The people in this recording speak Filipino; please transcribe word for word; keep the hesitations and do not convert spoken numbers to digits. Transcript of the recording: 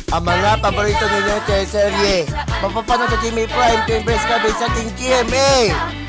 ang mga paborito ninyo teleserye. Mapapanood sa G M A Prime tuwing Press Club sa ating G M A.